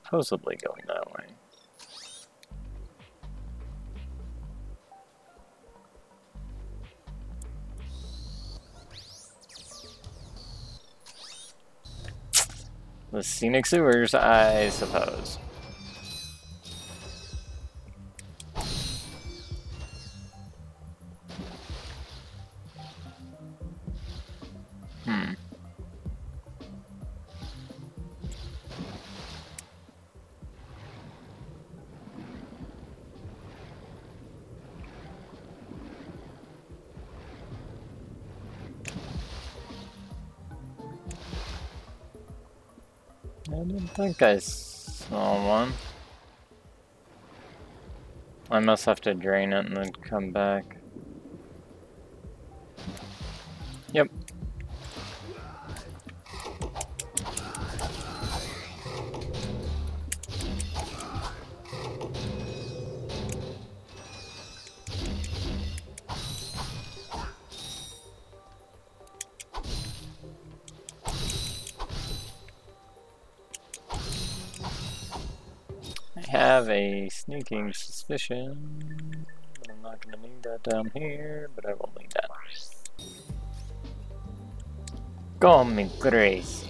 supposedly going that way. The scenic sewers, I suppose. I didn't think I saw one. I must have to drain it and then come back. Yep. I have a sneaking suspicion. I'm not gonna need that down here, but I will need that. Call me crazy.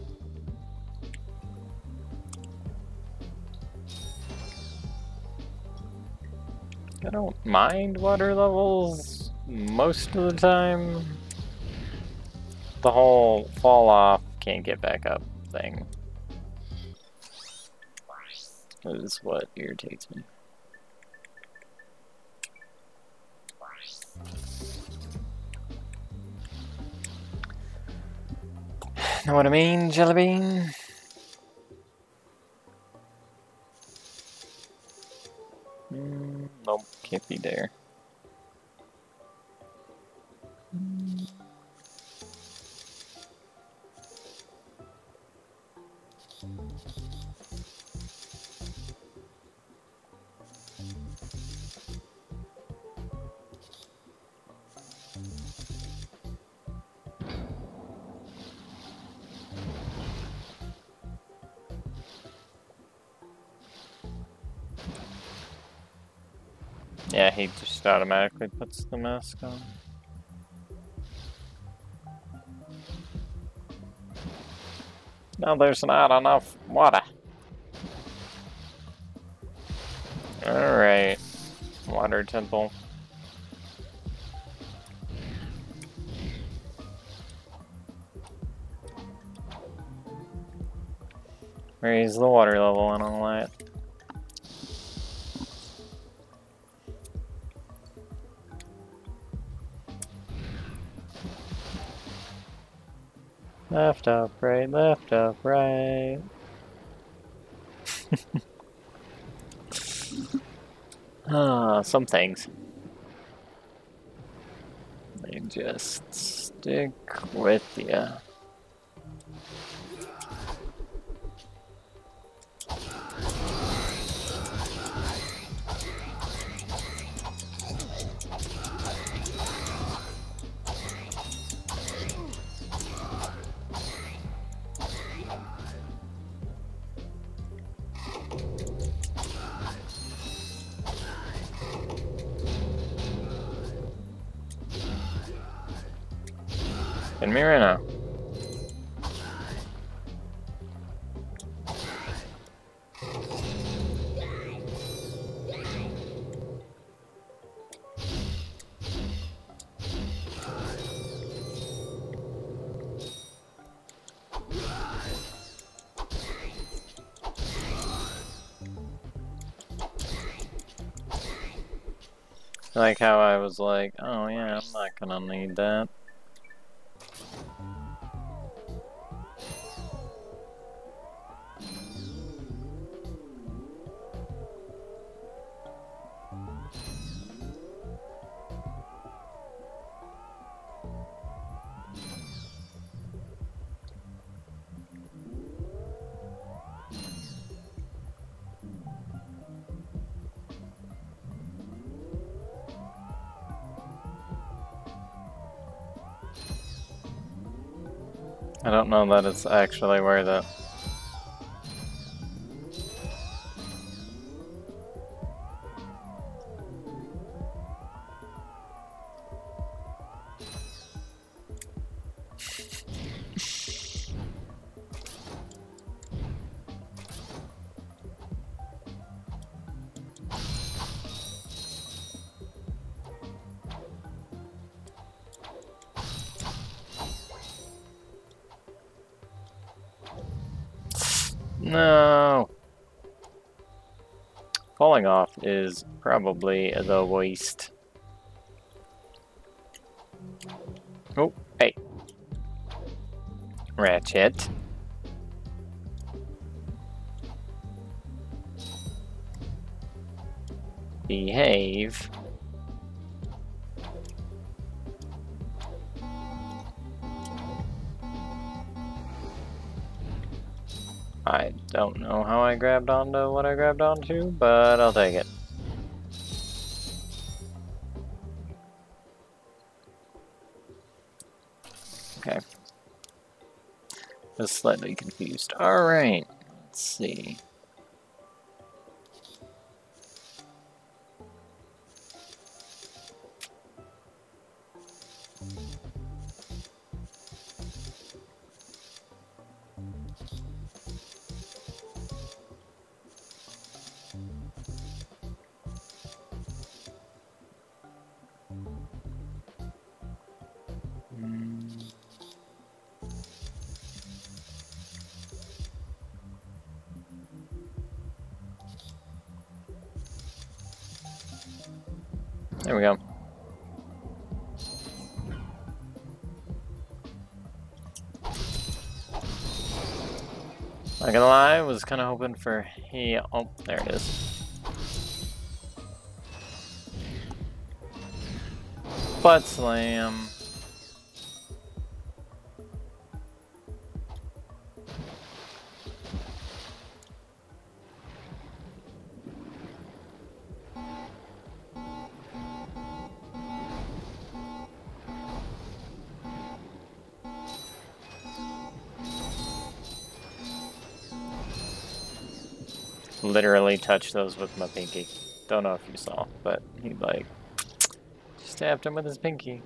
I don't mind water levels most of the time. The whole fall off, can't get back up thing is what irritates me. Know what I mean, Jellybean? Nope, can't be there. Yeah, he just automatically puts the mask on. Now there's not enough water. Alright. Water temple. Raise the water level and all that. Left, up, right, left, up, right. Some things. They just stick with you. And me right now. Like how I was like, oh yeah, I'm not gonna need that. I don't know that it's actually worth it. No. Falling off is probably the worst. Oh, hey. Ratchet. Behave. I don't know how I grabbed onto what I grabbed onto, but I'll take it. Okay. Just slightly confused. Alright, let's see. There we go. Not gonna lie, I was kind of hoping for oh, there it is. Butt slam. Literally touched those with my pinky. Don't know if you saw, but he like just tapped him with his pinky.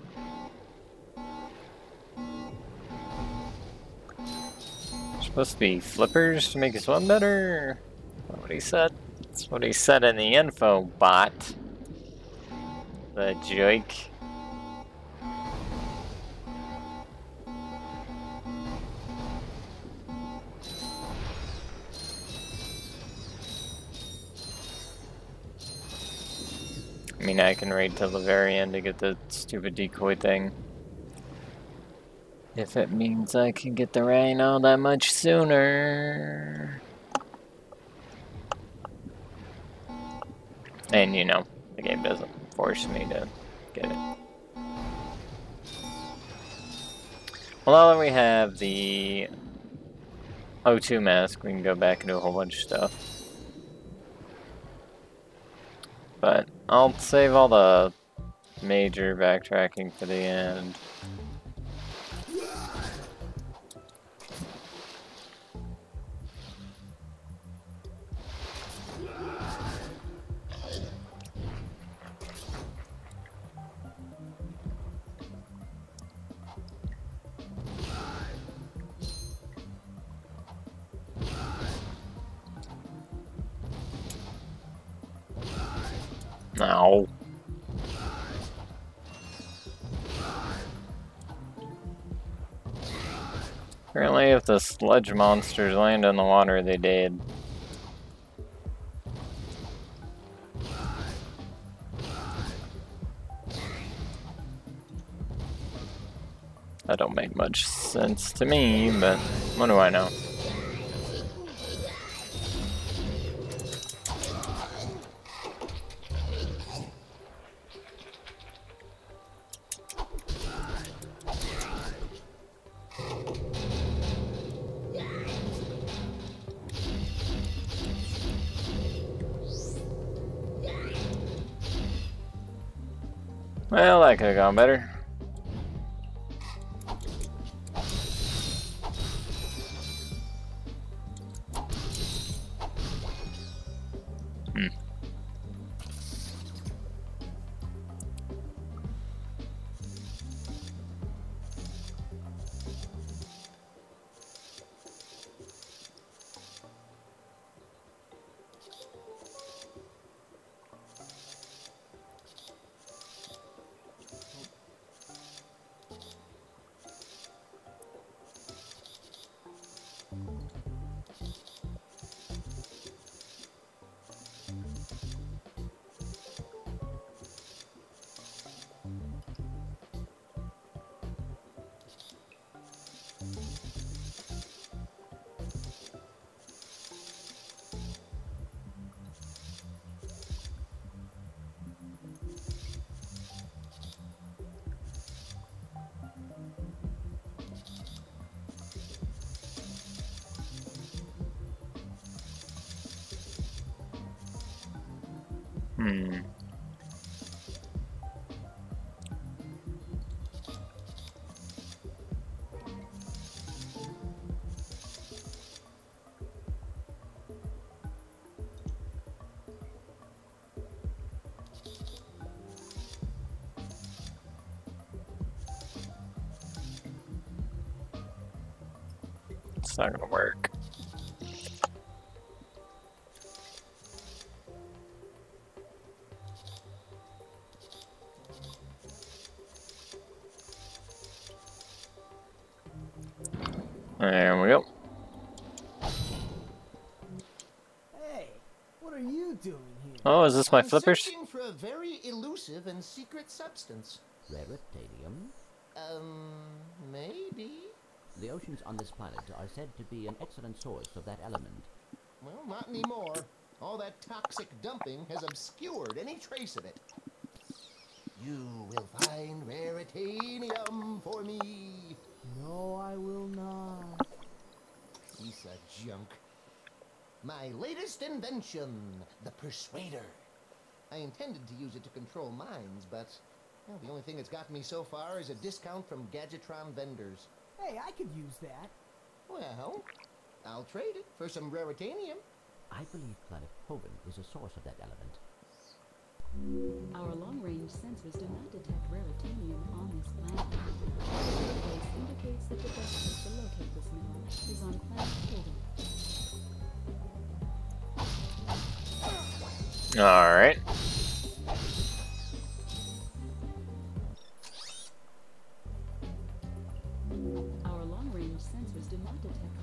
Supposed to be flippers to make you swim better? That's what he said. That's what he said in the info bot. The joke. I mean, I can wait till the very end to get the stupid decoy thing. If it means I can get the rhino that much sooner. And you know, the game doesn't force me to get it. Well, now that we have the O2 mask, we can go back and do a whole bunch of stuff. But I'll save all the major backtracking for the end. No. Apparently if the sludge monsters land in the water, they did. That don't make much sense to me, but what do I know? Well, that could have gone better. Hmm. It's not gonna work. There we go. Hey, what are you doing here? Oh, is this my I'm flippers? searching for a very elusive and secret substance. Raritanium? Maybe? The oceans on this planet are said to be an excellent source of that element. Well, not anymore. All that toxic dumping has obscured any trace of it. You will find Raritanium for me. No, I will not. Piece of junk. My latest invention, the Persuader. I intended to use it to control minds, but well, the only thing it's gotten me so far is a discount from Gadgetron vendors. Hey, I could use that. Well, I'll trade it for some Raritanium. I believe planet Hoven is a source of that element. Our long-range sensors do not detect raritanium on this planet. The database indicates that the best place to locate this mineral is on planet Hoven. Alright. Our long-range sensors do not detect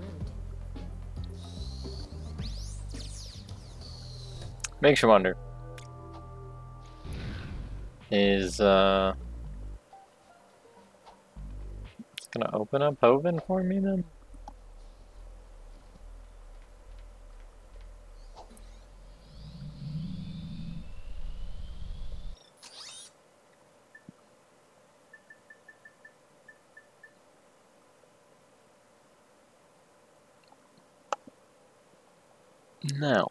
raritanium. Makes you wonder. Is, it's gonna open up Hoven for me then? No.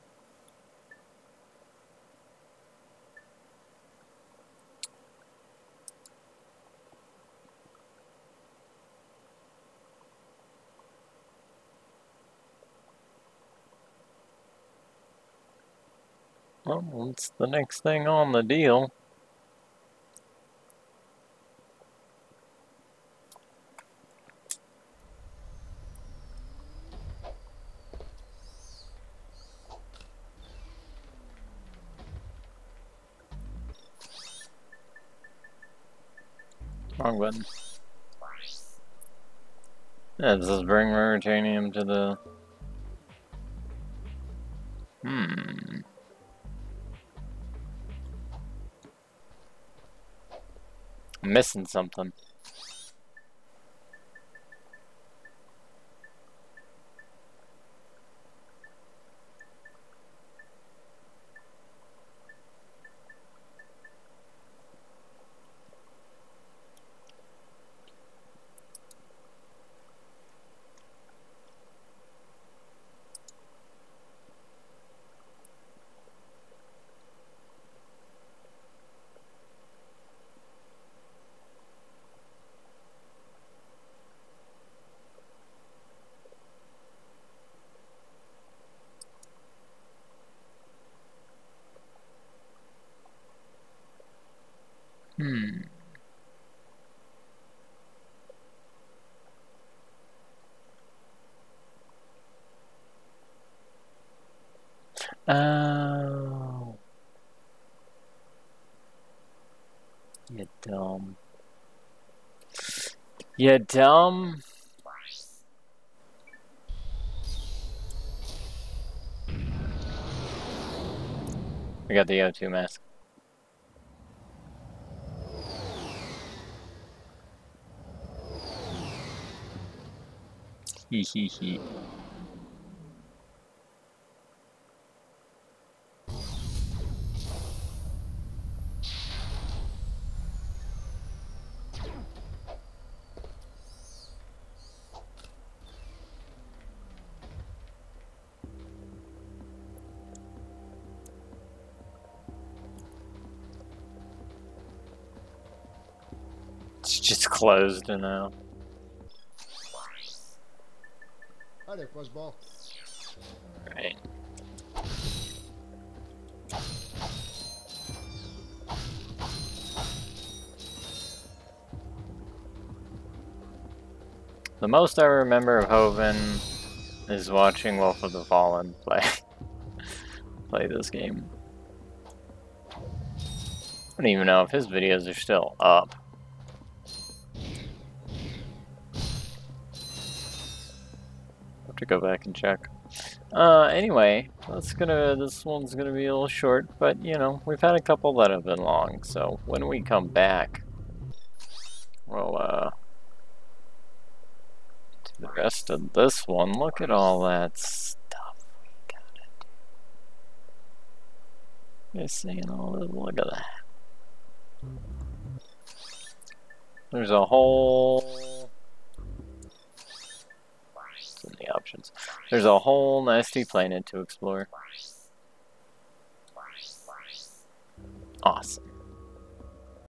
Well, what's the next thing on the deal? Wrong button. Yeah, this is bring Raritanium to the... I'm missing something. Oh. You dumb. You dumb. I got the O2 mask. Hee hee hee. It's just closed now. Hi there, Fuzzball. Right. The most I remember of Hoven is watching Wolf of the Fallen play this game. I don't even know if his videos are still up. Have to go back and check. Anyway, this one's gonna be a little short, but you know, we've had a couple that have been long, so when we come back, we'll do the rest of this one. Look at all that stuff we gotta do. You seeing all this? Look at that. There's a whole... It's in the options. There's a whole nasty planet to explore. Awesome.